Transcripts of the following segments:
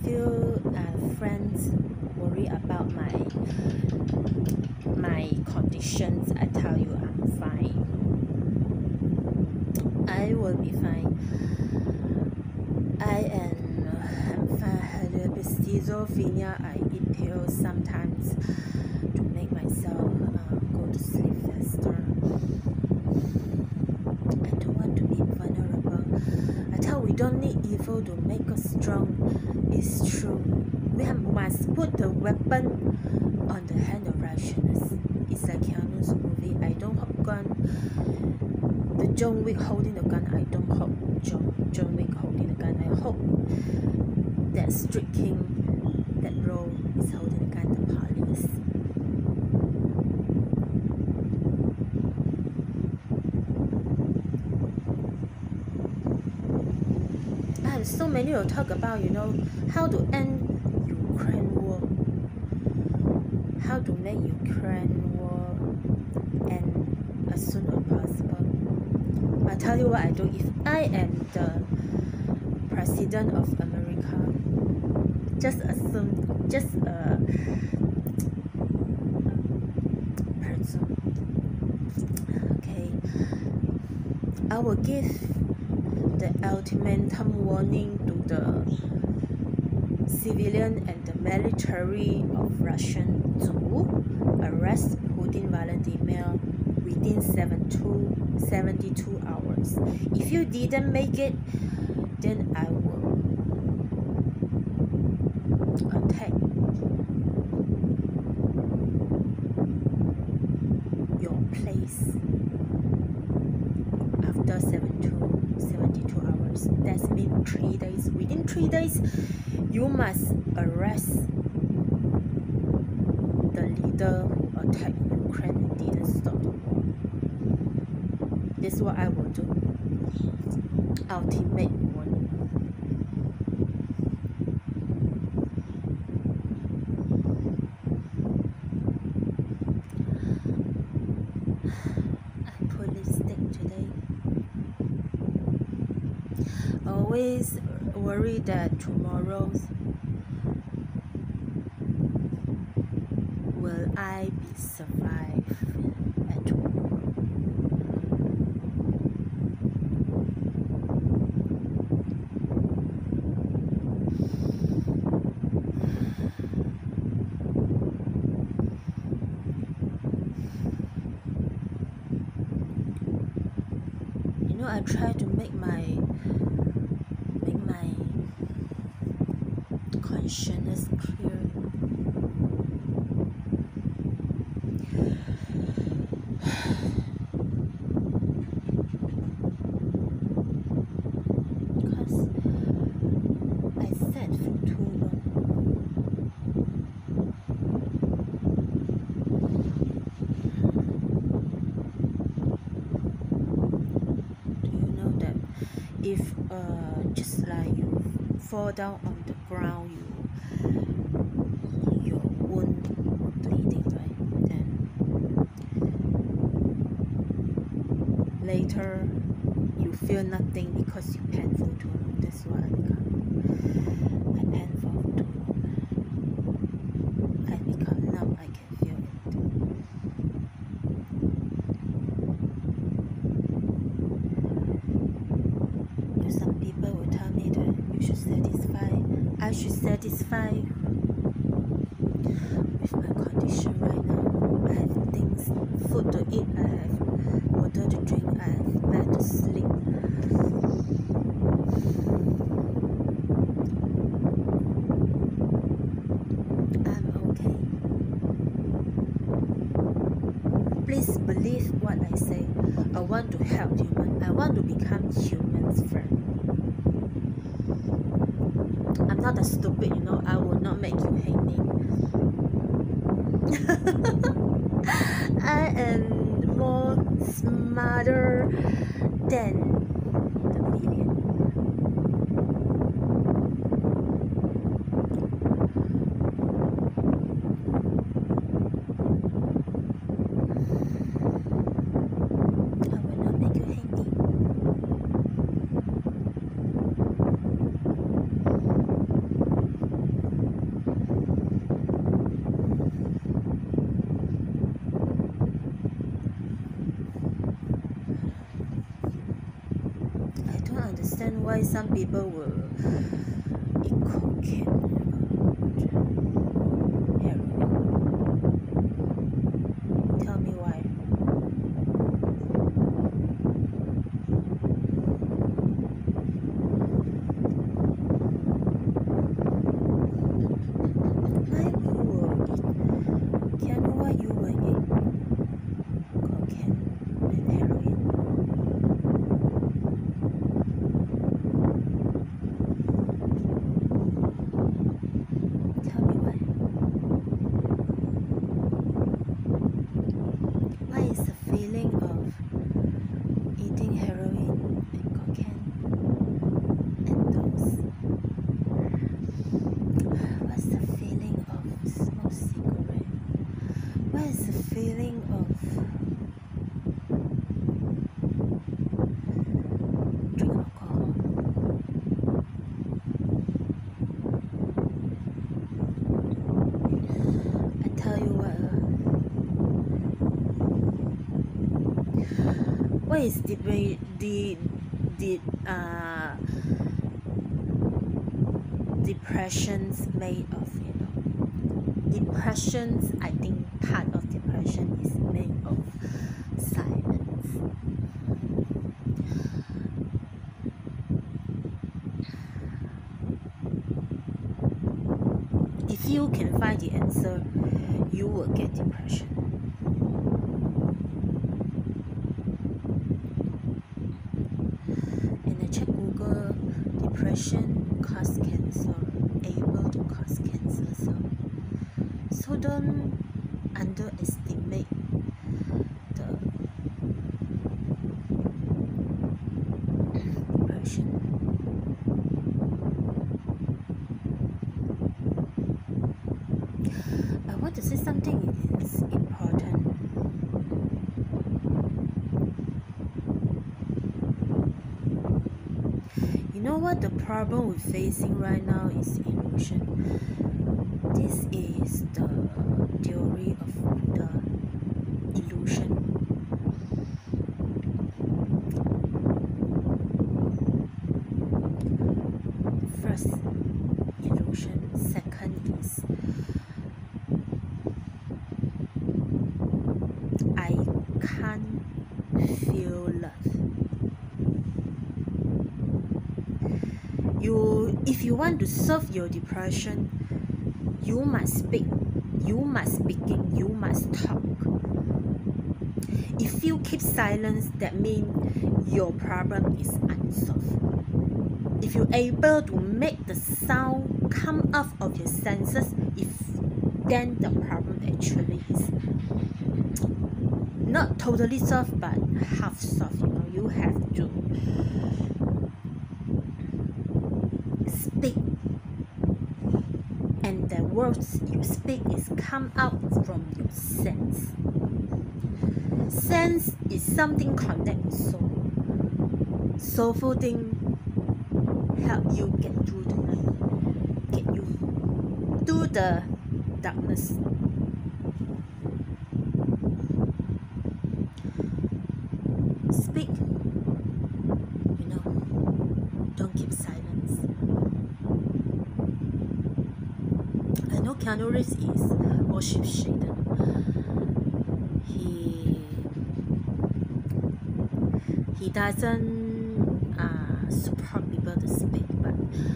few friends worry about my conditions. I tell you, I'm fine. I will be fine. I'm fine. I had a bit schizophrenia. I eat pills sometimes to make myself go to sleep faster. I don't want to be vulnerable. I tell we don't need evil to make us strong. It's true. We must put the weapon on the hand of righteousness. It's like Keanu's movie. I don't hope gun. The John Wick holding the gun. I don't hope John Wick holding the gun. I hope that Street King, that role, is holding the gun. The police. I have so many to talk about. How to end Ukraine war. How to make Ukraine war end as soon as possible. I tell you what I do. If I am the president of America, just assume, just a person. Okay, I will give the ultimatum warning to the civilian and the military of Russian to arrest Putin Vladimir within 72 hours. If you didn't make it, then I will attack your place after 72 hours. That means 3 days. Within 3 days, you must arrest the leader who attacked Ukraine and didn't stop the war. This is what I will do. Ultimate warning. I put lipstick today. Always worry that tomorrow will I be survive at tomorrow. I try to make my consciousness clear. Because I sat for too long. If just like you fall down on the ground, your wound bleeding, right? Then later you feel nothing because you painful too long. That's what I become. I painful for too long. I become numb. I can feel it. Some people will tell me that I should satisfy with my condition right now. I have things, food to eat, I have water to drink, I have bed to sleep. I'm okay. Please believe what I say. I want to help human. I want to become human's friend. I'm not a stupid, I will not make you hate me. I am more smarter than the villain. I will not make you hate me. why some people will eat cocaine, heroin? Tell me why. Why you will eat? Can you know why you will eat cocaine and heroin? Tell me why. What is the feeling of eating heroin and cocaine and those? What's the feeling of smoke cigarette? What is the feeling of drink alcohol? I tell you what is depressions made of, depressions, I think part of depression is made of silence. If you can find the answer, you will get depression. And I check Google, depression cause cancer, able to cause cancer. So don't underestimate the depression. I want to say something is important. You know what the problem we're facing right now is illusion. This is the theory of the illusion. First, illusion. Second is I can't feel love. If you want to solve your depression, you must speak, you must speaking, you must talk. If you keep silence, that means your problem is unsolved. If you're able to make the sound come out of your senses, then the problem actually is not totally solved, but half solved. You have to speak, and the words you speak is come out from your sense. Sense is something connect with soul. Soulful thing help you get through the night, get you through the darkness. Speak, don't keep silence. I know Keanu Reeves is worship Satan. He doesn't support people to speak, but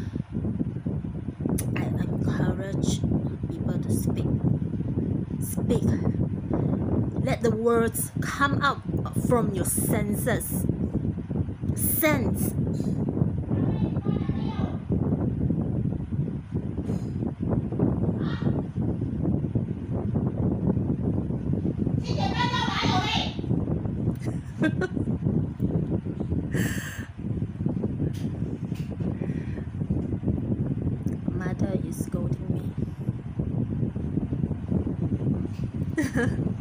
I encourage people to speak. Speak. Let the words come out from your senses. Sense. Mother is scolding me.